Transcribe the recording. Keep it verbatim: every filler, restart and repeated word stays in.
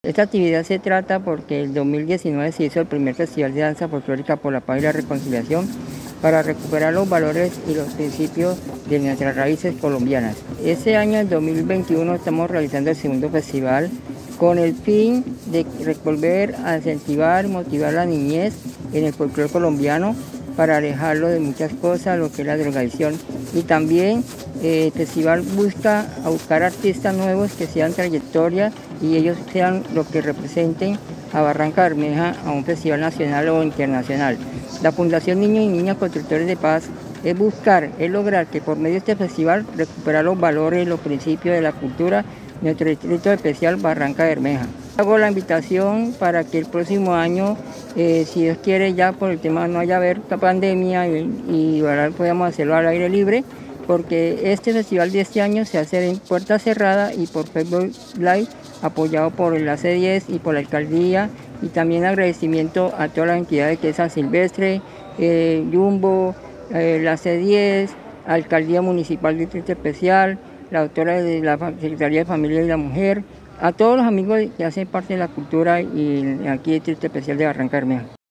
Esta actividad se trata porque el dos mil diecinueve se hizo el primer Festival de Danza Folclórica por la Paz y la Reconciliación para recuperar los valores y los principios de nuestras raíces colombianas. Este año, el dos mil veintiuno, estamos realizando el segundo festival con el fin de volver a incentivar, motivar a la niñez en el folclore colombiano para alejarlo de muchas cosas, lo que es la drogadicción. Y también eh, el festival busca a buscar artistas nuevos que sean trayectoria y ellos sean los que representen a Barranca Bermeja a un festival nacional o internacional. La Fundación Niños y Niñas Constructores de Paz es buscar, es lograr que por medio de este festival recuperar los valores y los principios de la cultura de nuestro distrito especial Barranca Bermeja. Hago la invitación para que el próximo año, eh, si Dios quiere, ya por el tema no haya haber pandemia y, y ahora podamos hacerlo al aire libre, porque este festival de este año se hace en puerta cerrada y por Facebook Live, apoyado por la C diez y por la alcaldía, y también agradecimiento a todas las entidades que es San Silvestre, eh, Jumbo, eh, la C diez, Alcaldía Municipal Distrito Especial, la doctora de la Secretaría de Familia y la Mujer, a todos los amigos que hacen parte de la cultura y aquí el Distrito Especial de Barranca Bermeja.